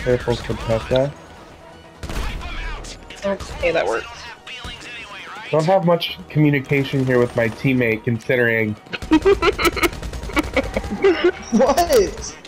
Careful, Contessa. Okay, that works. Don't have much communication here with my teammate, considering. What?